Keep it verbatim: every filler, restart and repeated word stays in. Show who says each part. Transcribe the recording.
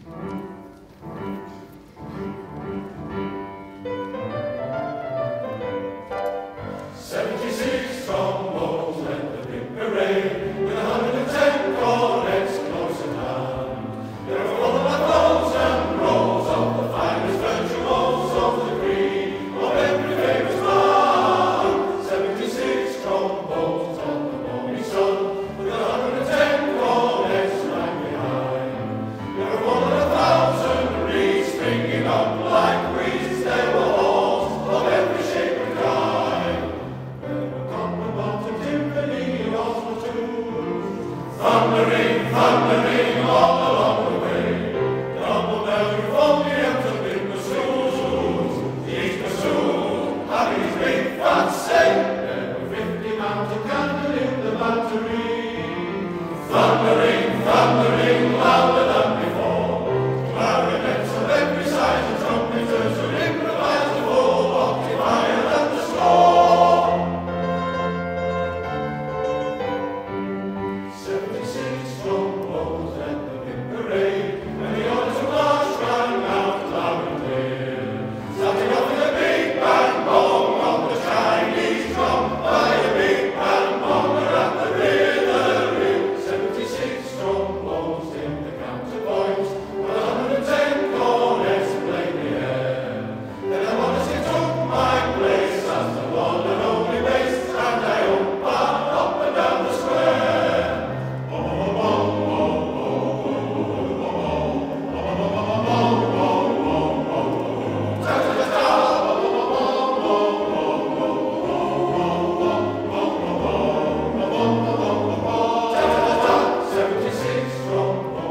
Speaker 1: Seventy-six trombones led the big parade, with a hundred and ten cornets close at hand. There were four thousand rows of the finest virtuos of the creed of every famous man. Seventy-six trombones on the morning sun, with a hundred and ten cornets right behind. There were more than a thousand reeds springing up like weeds. There were horns of every shape and kind. Thundering, thundering all along the way. Double bells revolving to big bassoons. Each bassoon having his big fat say. There were fifty mounted cannon in the battery. Thundering, thundering louder than before. Clarinets of every size and trumpeters who improvised a full octave higher than the score. Seventy-six trombones led the big parade, and the orders of march rang out loud and clear. Starting off with a big bang bong on the Chinese drum, by a big bang bonger at the rear, the rear. Seventy-six trombones in the counterpoint, with a hundred and ten cornets played the air. Then I modestly took my place as the one and only bass, and I umpa up and down the square. Seventy-six trombones.